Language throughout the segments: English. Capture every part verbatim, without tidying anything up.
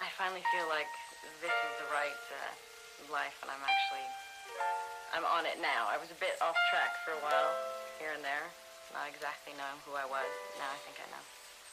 I finally feel like this is the right uh, life, and I'm actually, I'm on it now. I was a bit off track for a while, here and there, not exactly knowing who I was. Now I think I know.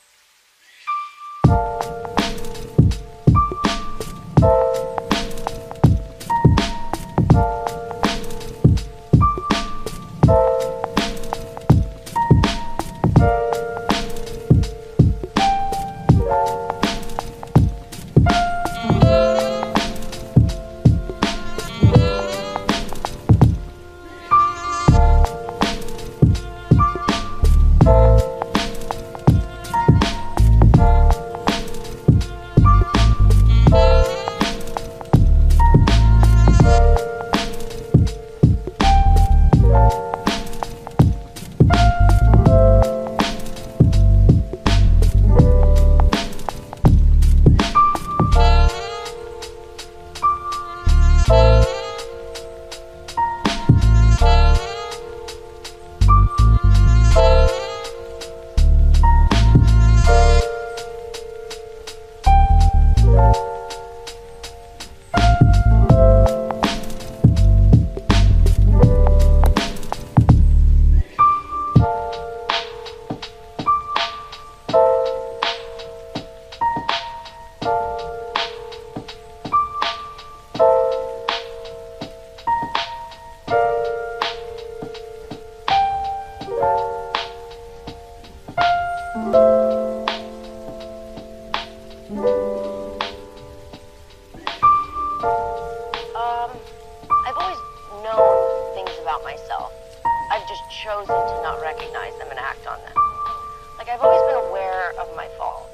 Um, I've always known things about myself. I've just chosen to not recognize them and act on them. Like, I've always been aware of my faults.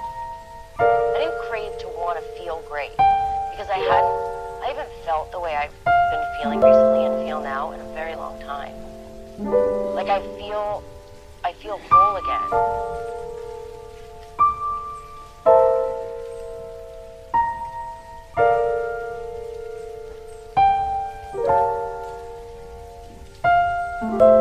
I didn't crave to want to feel great because I hadn't, I haven't felt the way I've been feeling recently and feel now in a very long time. Like, I feel, I feel whole again. Thank you.